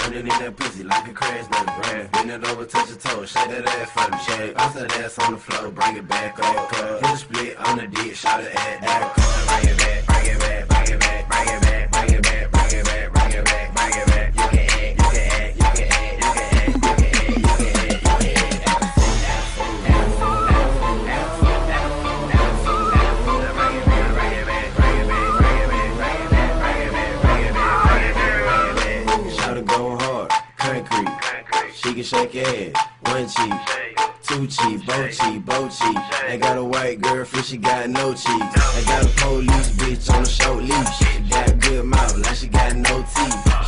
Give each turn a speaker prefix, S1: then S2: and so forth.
S1: underneath that pussy like a crash nut. Bend it over, touch your toes, shake that ass for the check. Bounce that ass on the floor, bring it back up. Hit a split on the dick, shout it at that. Bring it back, bring it back, bring it back, bring it back, bring it back, bring it back, bring it back, bring it back. You can act, you can act, you can act, you can act, you can act, you can act, you can going hard, concrete. She can shake your head, one cheek, two cheek, both cheek. I got a white girlfriend, she got no cheeks. I got a police bitch on a short leash. She got a good mouth, like she got no teeth.